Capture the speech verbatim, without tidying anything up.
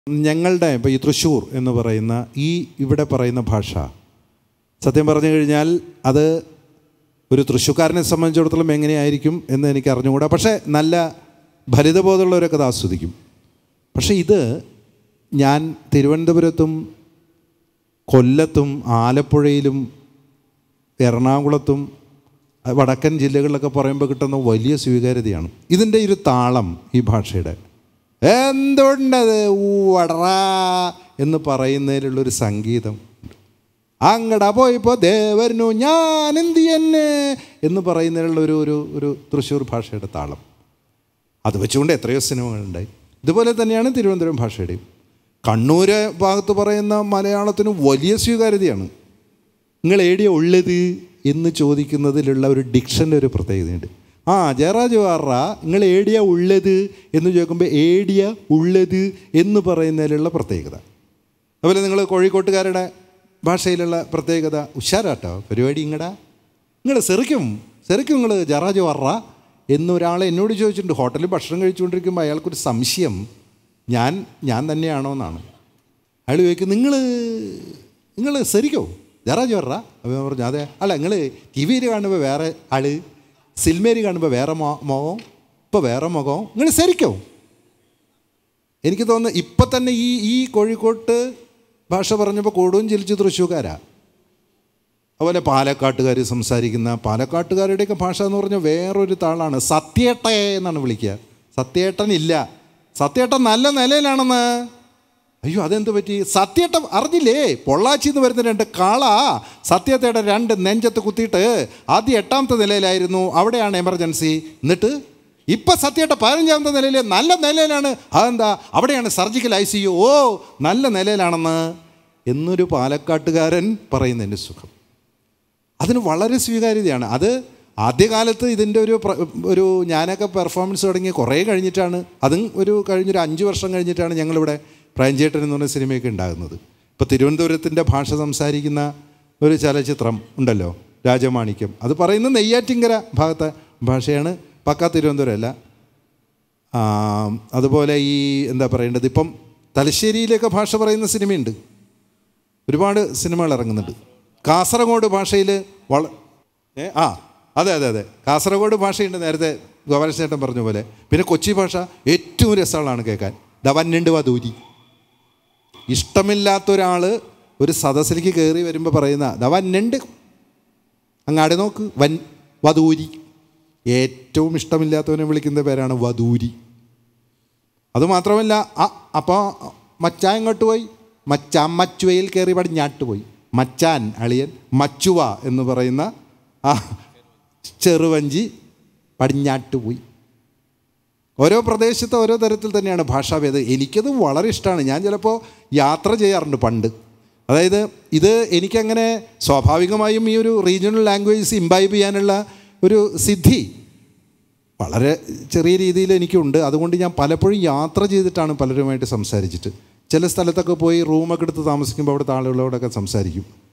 ഞങ്ങളുടെ ഇപ്പോൾ ഈ തൃശ്ശൂർ എന്ന് പറയുന്ന ഈ ഇവിടെ പറയുന്ന ഭാഷ സത്യം പറഞ്ഞു കഴിഞ്ഞാൽ അത് ഒരു തൃശ്ശൂർക്കാരനെ സംബന്ധിച്ചിടത്തോളം എങ്ങനെയായിരിക്കും എന്ന് എനിക്ക് അറിഞ്ഞുകൂടാ. പക്ഷേ നല്ല ഫലിതബോധമുള്ളവരൊക്കെ അത് ആസ്വദിക്കും. പക്ഷേ ഇത് ഞാൻ തിരുവനന്തപുരത്തും കൊല്ലത്തും ആലപ്പുഴയിലും എറണാകുളത്തും വടക്കൻ ജില്ലകളിലൊക്കെ പറയുമ്പോൾ കിട്ടുന്ന വലിയ സ്വീകാര്യതയാണ്. ഇതിൻ്റെ ഒരു താളം ഈ ഭാഷയുടെ എന്തുകൊണ്ടത് വടറാ എന്ന് പറയുന്നതിലുള്ളൊരു സംഗീതം, അങ്ങടാ പോയിപ്പോൾ ദേവരനു ഞാൻ എന്ത് തന്നെ എന്ന് പറയുന്നതിലുള്ള ഒരു ഒരു ഒരു തൃശ്ശൂർ ഭാഷയുടെ താളം, അത് വെച്ചുകൊണ്ട് എത്രയോ സിനിമകളുണ്ടായി. ഇതുപോലെ തന്നെയാണ് തിരുവനന്തപുരം ഭാഷയുടെയും. കണ്ണൂർ ഭാഗത്ത് പറയുന്ന മലയാളത്തിന് വലിയ സ്വീകാര്യതയാണ്. നിങ്ങൾ എവിടെയാ ഉള്ളത് എന്ന് ചോദിക്കുന്നതിലുള്ള ഒരു ഡിക്ഷൻ്റെ ഒരു പ്രത്യേകതയുണ്ട്. ആ ജയറാജ് വാറ നിങ്ങൾ ഏടിയ ഉള്ളത് എന്ന് ചോദിക്കുമ്പോൾ ഏടിയ ഉള്ളത് എന്ന് പറയുന്നതിലുള്ള പ്രത്യേകത. അതുപോലെ നിങ്ങൾ കോഴിക്കോട്ടുകാരുടെ ഭാഷയിലുള്ള പ്രത്യേകത ഉഷാറാട്ടോ പരിപാടി ഇങ്ങടാ നിങ്ങൾ സെറിക്കും സെറിക്കും നിങ്ങൾ ജയറാജ് വാറ എന്നൊരാളെ എന്നോട് ചോദിച്ചിട്ടുണ്ട്. ഹോട്ടലിൽ ഭക്ഷണം കഴിച്ചുകൊണ്ടിരിക്കുമ്പോൾ അയാൾക്കൊരു സംശയം ഞാൻ ഞാൻ തന്നെയാണോ എന്നാണ്. അയാൾ ചോദിക്കും നിങ്ങൾ നിങ്ങൾ സെറിക്കോ ജയറാജ് വാറ? അപ്പോൾ ഞാൻ പറഞ്ഞു അതെ. അല്ല നിങ്ങൾ ടി വിയിൽ കാണുമ്പോൾ വേറെ ആൾ, സിനിമയിൽ കാണുമ്പോൾ വേറെ മോ മുഖം ഇപ്പോൾ വേറെ മുഖം, നിങ്ങൾ ശരിക്കോ? എനിക്ക് തോന്നുന്നു ഇപ്പം തന്നെ ഈ ഈ കോഴിക്കോട്ട് ഭാഷ പറഞ്ഞപ്പോൾ കൊടും ചിരിച്ച് തൃശ്ശൂർക്കാരാ. അതുപോലെ പാലക്കാട്ടുകാർ സംസാരിക്കുന്ന പാലക്കാട്ടുകാരുടെയൊക്കെ ഭാഷ എന്ന് പറഞ്ഞാൽ വേറൊരു താളാണ്. സത്യേട്ടേ എന്നാണ് വിളിക്കുക. സത്യേട്ടനില്ല, സത്യേട്ടൻ നല്ല നിലയിലാണെന്ന്. അയ്യോ അതെന്ത് പറ്റി? സത്യേട്ടൻ അറിഞ്ഞില്ലേ? പൊള്ളാച്ചിന്ന് വരുന്ന രണ്ട് കാള സത്യത്തേടെ രണ്ട് നെഞ്ചത്ത് കുത്തിയിട്ട് ആദ്യം എട്ടാമത്തെ നിലയിലായിരുന്നു, അവിടെയാണ് എമർജൻസി. എന്നിട്ട് ഇപ്പം സത്യേട്ട പതിനഞ്ചാമത്തെ നിലയിൽ നല്ല നിലയിലാണ്. അതെന്താ? അവിടെയാണ് സർജിക്കൽ ഐ സി യു. ഓ നല്ല നിലയിലാണെന്ന് എന്നൊരു പാലക്കാട്ടുകാരൻ പറയുന്നതിൻ്റെ സുഖം, അതിന് വളരെ സ്വീകാര്യതയാണ്. അത് ആദ്യകാലത്ത് ഇതിൻ്റെ ഒരു ഒരു ഞാനൊക്കെ പെർഫോമൻസ് തുടങ്ങി കുറേ കഴിഞ്ഞിട്ടാണ്, അതും ഒരു കഴിഞ്ഞൊരു അഞ്ച് വർഷം കഴിഞ്ഞിട്ടാണ് ഞങ്ങളിവിടെ പ്രേംചേട്ടൻ എന്ന് പറഞ്ഞ സിനിമയൊക്കെ ഉണ്ടാകുന്നത്. ഇപ്പോൾ തിരുവനന്തപുരത്തിൻ്റെ ഭാഷ സംസാരിക്കുന്ന ഒരു ചലച്ചിത്രം ഉണ്ടല്ലോ, രാജമാണിക്യം, അത് പറയുന്നത് നെയ്യാറ്റിങ്കര ഭാഗത്തെ ഭാഷയാണ്, പക്കാ തിരുവനന്തപുരം അല്ല. അതുപോലെ ഈ എന്താ പറയേണ്ടത്, ഇപ്പം തലശ്ശേരിയിലൊക്കെ ഭാഷ പറയുന്ന സിനിമയുണ്ട്, ഒരുപാട് സിനിമകൾ ഇറങ്ങുന്നുണ്ട്. കാസർഗോഡ് ഭാഷയിൽ വള ഏ ആ അതെ അതെ അതെ കാസർഗോഡ് ഭാഷയുണ്ട്, നേരത്തെ ഗോപാലകൃഷ്ണേട്ടൻ പറഞ്ഞ പോലെ. പിന്നെ കൊച്ചി ഭാഷ ഏറ്റവും രസമുള്ളതാണ് കേൾക്കാൻ. ദവന്നുണ്ട് വധൂരി. ഇഷ്ടമില്ലാത്തൊരാൾ ഒരു സദസ്സിലേക്ക് കയറി വരുമ്പോൾ പറയുന്ന ദവന്നുണ്ട്, അങ്ങാടെ നോക്ക് വൻ വധൂരി. ഏറ്റവും ഇഷ്ടമില്ലാത്തവനെ വിളിക്കുന്ന പേരാണ് വധൂരി. അതുമാത്രമല്ല ആ അപ്പോൾ മച്ചാൻ ഇങ്ങോട്ട് പോയി, മച്ചാൻ മച്ചുവയിൽ കയറി പടിഞ്ഞാട്ട് പോയി. മച്ചാൻ അളിയൻ മച്ചുവ എന്ന് പറയുന്ന ആ ചെറുവഞ്ചി പടിഞ്ഞാട്ട് പോയി. ഓരോ പ്രദേശത്ത് ഓരോ തരത്തിൽ തന്നെയാണ് ഭാഷാഭേദം. എനിക്കത് വളരെ ഇഷ്ടമാണ്. ഞാൻ ചിലപ്പോൾ യാത്ര ചെയ്യാറുണ്ട് പണ്ട്. അതായത് ഇത് എനിക്കങ്ങനെ സ്വാഭാവികമായും ഈ ഒരു റീജിയണൽ ലാംഗ്വേജസ് ഇംബൈബ് ചെയ്യാനുള്ള ഒരു സിദ്ധി വളരെ ചെറിയ രീതിയിൽ എനിക്കുണ്ട്. അതുകൊണ്ട് ഞാൻ പലപ്പോഴും യാത്ര ചെയ്തിട്ടാണ് പലരുമായിട്ട് സംസാരിച്ചിട്ട്. ചില സ്ഥലത്തൊക്കെ പോയി റൂമൊക്കെ എടുത്ത് താമസിക്കുമ്പോൾ അവിടുത്തെ ആളുകളോടൊക്കെ സംസാരിക്കും.